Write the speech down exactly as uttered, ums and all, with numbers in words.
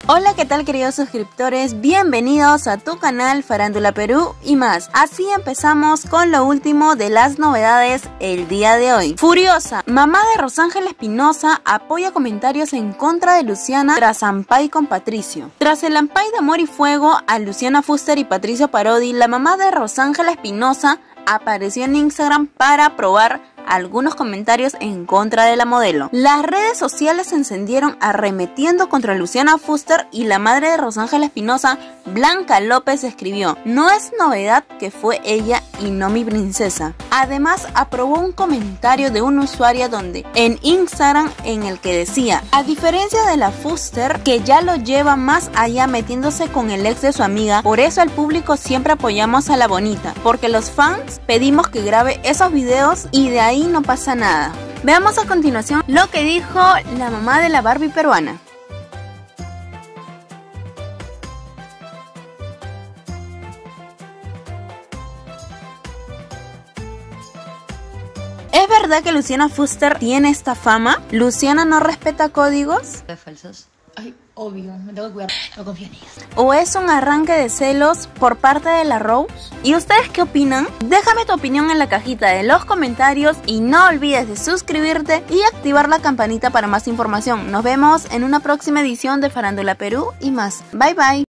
Hola, ¿qué tal queridos suscriptores? Bienvenidos a tu canal Farándula Perú y más. Así empezamos con lo último de las novedades el día de hoy. Furiosa, mamá de Rosángela Espinosa apoya comentarios en contra de Luciana tras ampay con Patricio. Tras el ampay de Amor y Fuego a Luciana Fuster y Patricio Parodi, la mamá de Rosángela Espinosa apareció en Instagram para probar algunos comentarios en contra de la modelo. Las redes sociales se encendieron arremetiendo contra Luciana Fuster y la madre de Rosángela Espinosa, Blanca López, escribió: "No es novedad que fue ella y no mi princesa". Además, aprobó un comentario de una usuaria donde en Instagram en el que decía: "A diferencia de la Fuster, que ya lo lleva más allá metiéndose con el ex de su amiga, por eso al público siempre apoyamos a la bonita, porque los fans pedimos que grabe esos videos y de ahí no pasa nada". Veamos a continuación lo que dijo la mamá de la Barbie peruana. ¿Es verdad que Luciana Fuster tiene esta fama? ¿Luciana no respeta códigos? ¿Falsos? Ay, obvio, me tengo que cuidar, no confío en ellos. ¿O es un arranque de celos por parte de la Rose? ¿Y ustedes qué opinan? Déjame tu opinión en la cajita de los comentarios y no olvides de suscribirte y activar la campanita para más información. Nos vemos en una próxima edición de Farándula Perú y más. Bye bye.